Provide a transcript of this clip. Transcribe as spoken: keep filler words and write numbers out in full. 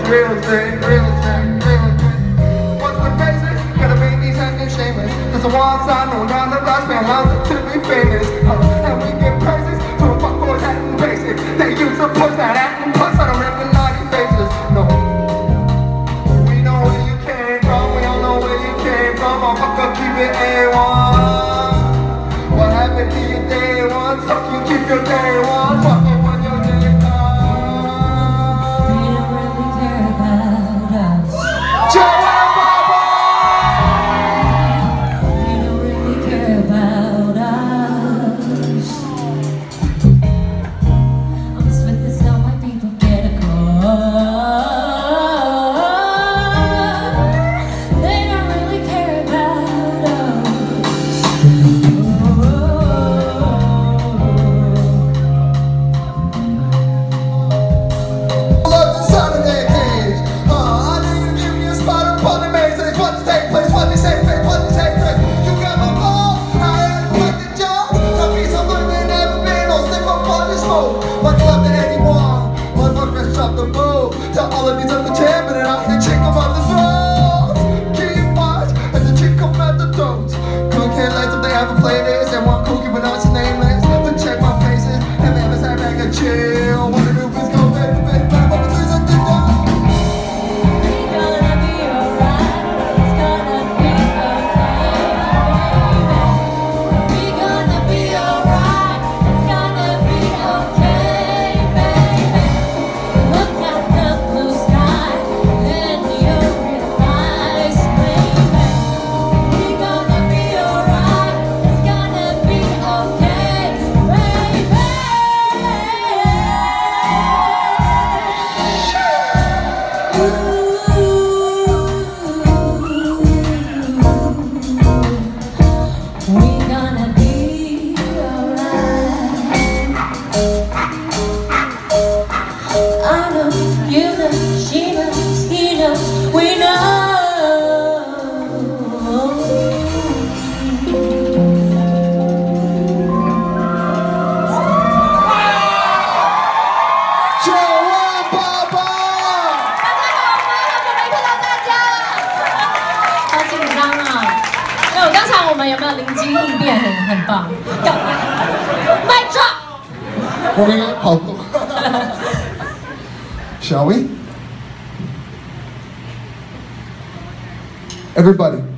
real estate, real estate, real estate. What's the basis? Gotta make these acting shameless. Cause the walls I know down the last man allows it to be famous. Uh, and we give praises to a fuck boys acting basic. They use the push that acting plus I don't recognize your faces. No. We know where you came from, we all know where you came from. Motherfucker, keep it A one. What happened to your day one? Suck you, keep your day one. Fuck it when your day comes. We don't really care about us. Joe and Baba! We don't really care about us. I'm spit this out, my people get a call. They don't really care about us. Love the sound of their cage. Uh, I need you to give me a spot upon the maze. And it's what to take place, what to say face, what to take place. You got my ball, I am like the job. Tell me something they never been or slip up on this smoke. Much love to anyone, motherfuckers drop the boat. Tell all of these up the chair, but then I can chick them on the throat. Keep watch as the chick come at the throats. Cook head lights if they have a playlist. And one cookie but not nameless. Then check my faces, and they ever say back and chill. What to do is go baby, baby, baby, baby, baby, baby, baby. We gonna be alright. It's gonna be okay, baby. We gonna be alright. It's gonna be okay, baby. Look at the blue sky and you'll realize, baby. We gonna be alright. It's gonna be okay, baby. We gonna be alright. I know, you know, she knows, he knows, we know. Joe and Baba! 大家好吗？好久没看到大家了，好紧张啊！哎，我刚才我们有没有灵机应变？很很棒，干嘛？麦抓！ 我们应该跑步。Shall we? Everybody.